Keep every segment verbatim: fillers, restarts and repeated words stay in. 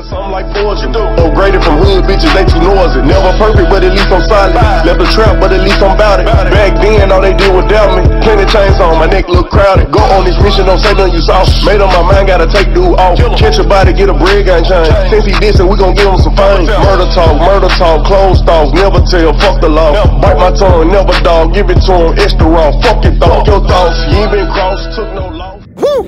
Something like fortune. Upgraded from hood bitches, they too noisy. Never perfect, but at least I'm solid. Left a trap, but at least I'm bout it. Back then, all they did was doubt me. Plenty chains on, my neck look crowded. Go on this mission, don't say nothing you saw. Made up my mind, gotta take dude off. Catch a body, get a bread gun chain. Since he dissing, we gon' give him some fame. Murder talk, murder talk, closed off. Never tell, fuck the law. Bite my tongue, never dog. Give it to him, extra raw. Fuck your thought, your thoughts. You ain't been crossed, took no loss. Woo!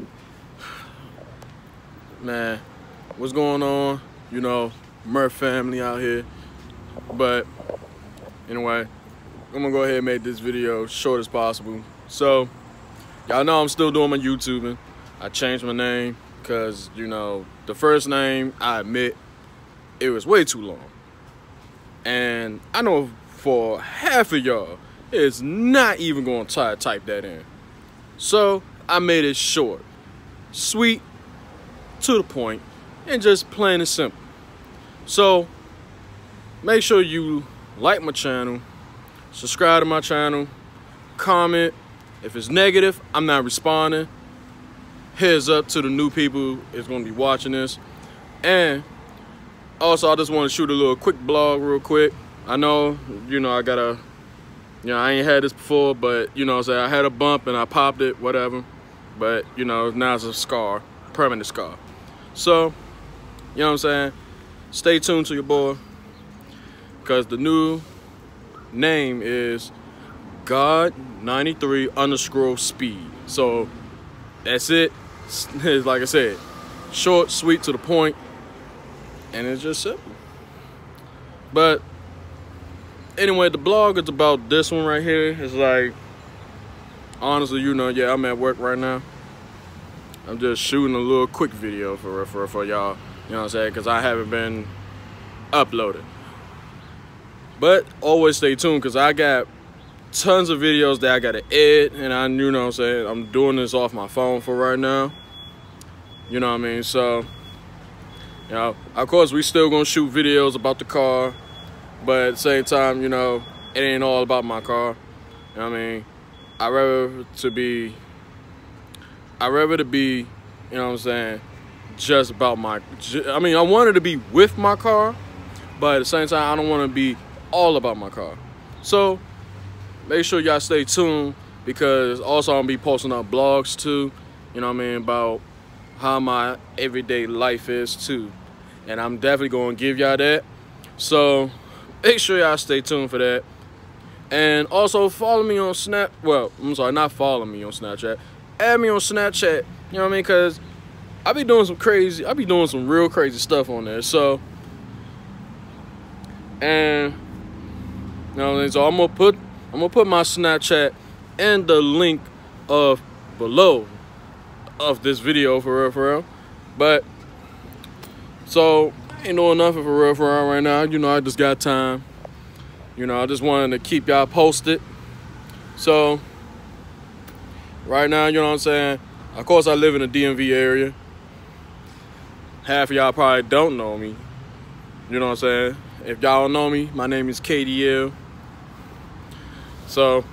Man, what's going on? You know, Murph family out here. But anyway, I'm gonna go ahead and make this video short as possible. So, y'all know I'm still doing my YouTubing. I changed my name because, you know, the first name, I admit, it was way too long. And I know for half of y'all, it's not even gonna try to type that in. So, I made it short, sweet, to the point, and just plain and simple. So make sure you like my channel, subscribe to my channel, comment. If it's negative, I'm not responding. Heads up to the new people that's gonna be watching this. And also, I just want to shoot a little quick blog real quick. I know, you know, I gotta, you know, I ain't had this before, but you know what I'm saying, I had a bump and I popped it, whatever. But you know, now it's a scar, permanent scar. So, you know what I'm saying? Stay tuned to your boy, because the new name is God ninety-three underscore speed. So, that's it. It's like I said, short, sweet, to the point, and it's just simple. But, anyway, the blog is about this one right here. It's like, honestly, you know, yeah, I'm at work right now. I'm just shooting a little quick video for for, for y'all, you know what I'm saying, because I haven't been uploaded. But always stay tuned, because I got tons of videos that I got to edit, and I, you know what I'm saying, I'm doing this off my phone for right now. You know what I mean? So, you know, of course, we still going to shoot videos about the car, but at the same time, you know, it ain't all about my car. You know what I mean? I'd rather to be... I'd rather to be, you know what I'm saying, just about my, I mean, I wanted to be with my car, but at the same time, I don't want to be all about my car. So, make sure y'all stay tuned, because also I'm going to be posting up blogs too, you know what I mean, about how my everyday life is too. And I'm definitely going to give y'all that. So, make sure y'all stay tuned for that. And also follow me on Snap, well, I'm sorry, not follow me on Snapchat. Add me on Snapchat, you know what I mean? Because I be doing some crazy, I be doing some real crazy stuff on there. So, and, you know what I mean? So I'm gonna put, I'm gonna put my Snapchat in the link of below of this video, for real, for real. But, so, ain't doing nothing for real, for real right now. You know, I just got time. You know, I just wanted to keep y'all posted. So, right now, you know what I'm saying? Of course, I live in the D M V area. Half of y'all probably don't know me. You know what I'm saying? If y'all don't know me, my name is K D L. So,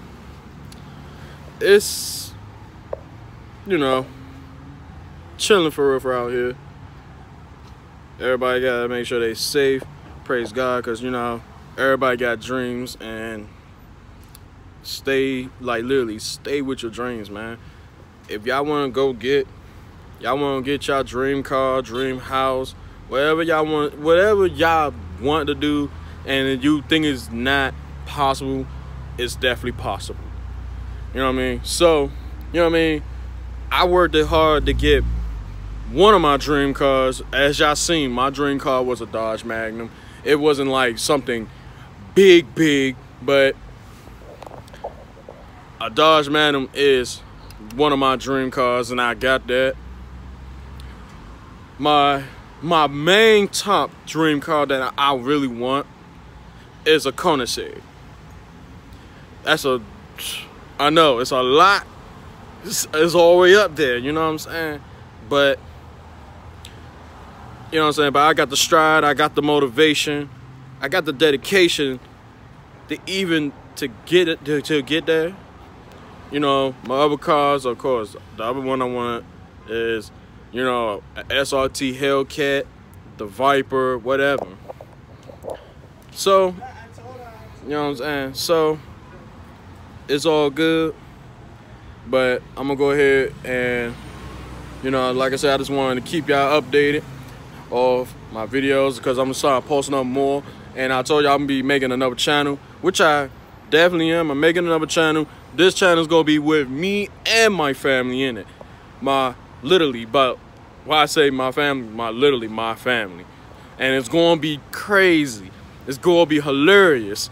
it's, you know, chilling for real for out here. Everybody gotta make sure they safe. Praise God, because, you know, everybody got dreams, and stay, like, literally, stay with your dreams, man. If y'all want to go get, y'all want to get y'all dream car, dream house, whatever y'all want, whatever y'all want to do, and you think it's not possible, it's definitely possible. You know what I mean? So, you know what I mean? I worked it hard to get one of my dream cars. As y'all seen, my dream car was a Dodge Magnum. It wasn't like something big, big, but a Dodge Magnum is one of my dream cars, and I got that. My my main top dream car that I really want is a Koenigsegg. That's a, I know, it's a lot. It's, it's all the way up there, you know what I'm saying? But, you know what I'm saying? But I got the stride, I got the motivation, I got the dedication to even to get it to, to get there. You know, my other cars, of course, the other one I want is, you know, an S R T Hellcat the Viper, whatever. So, you know what I'm saying? So, it's all good. But I'm going to go ahead and, you know, like I said, I just wanted to keep y'all updated of my videos because I'm going to start posting up more. And I told y'all I'm going to be making another channel, which I definitely am. I'm making another channel. This channel is going to be with me and my family in it. My, literally, but why I say my family, my literally my family. And it's going to be crazy. It's going to be hilarious.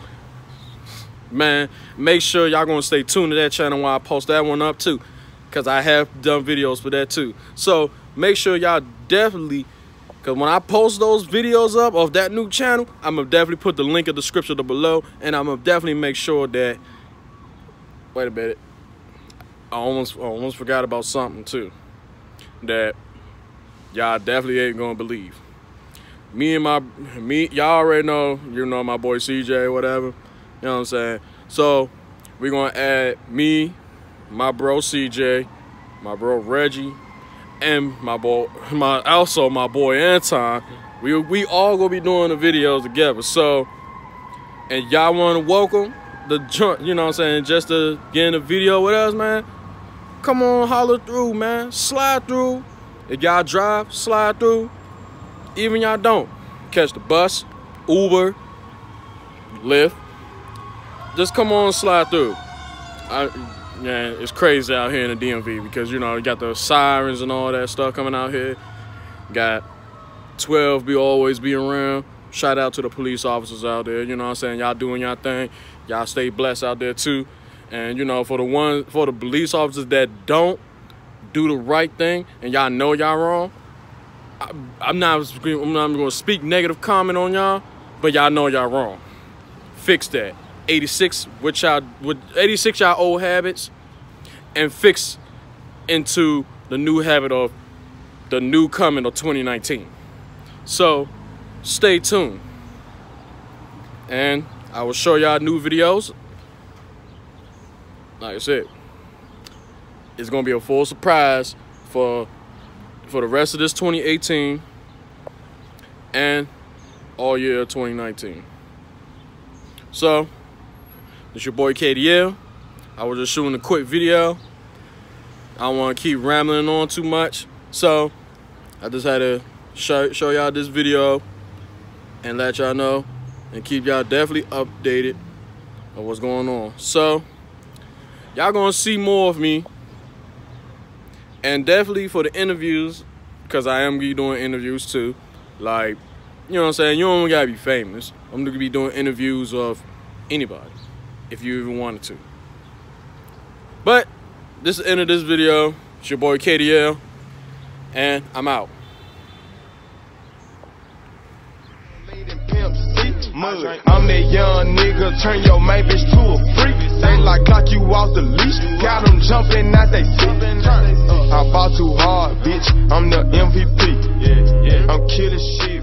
Man, make sure y'all going to stay tuned to that channel while I post that one up too. Because I have done videos for that too. So make sure y'all definitely, because when I post those videos up of that new channel, I'm going to definitely put the link in the description below. And I'm going to definitely make sure that, wait a minute, I almost, I almost forgot about something too. That y'all definitely ain't going to believe. Me and my, me, y'all already know, you know my boy C J, whatever. You know what I'm saying? So we're going to add me, my bro C J, my bro Reggie, and my boy, my also my boy Anton. We we all gonna be doing the videos together. So, and y'all want to welcome the joint, you know what I'm saying, just to get in the video with us, man. Come on, holler through, man. Slide through. If y'all drive, slide through. Even y'all don't, catch the bus, Uber, Lyft. Just come on and slide through. I, Yeah, it's crazy out here in the D M V because, you know, you got the sirens and all that stuff coming out here. Got twelve be always be around. Shout out to the police officers out there. You know what I'm saying? Y'all doing y'all thing. Y'all stay blessed out there too. And, you know, for the ones, for the police officers that don't do the right thing and y'all know y'all wrong, I, I'm not, I'm not going to speak negative comment on y'all, but y'all know y'all wrong. Fix that. eighty-six with y'all with eighty-six y'all old habits and fix into the new habit of the new coming of twenty nineteen. So stay tuned and I will show y'all new videos. Like I said, it's gonna be a full surprise for for the rest of this twenty eighteen and all year twenty nineteen. So it's your boy K D L. I was just shooting a quick video. I don't want to keep rambling on too much. So I just had to show, show y'all this video and let y'all know and keep y'all definitely updated of what's going on. So y'all gonna see more of me. And definitely for the interviews, because I am gonna be doing interviews too. Like, you know what I'm saying? You don't gotta be famous. I'm gonna be doing interviews of anybody, if you even wanted to. But this is the end of this video. It's your boy K D L, and I'm out. I'm that young nigga, turn your main bitch to a freak. They like clock you off the leash, got them jumping out they seat. I fall too hard, bitch, I'm the M V P. I'm killing shit.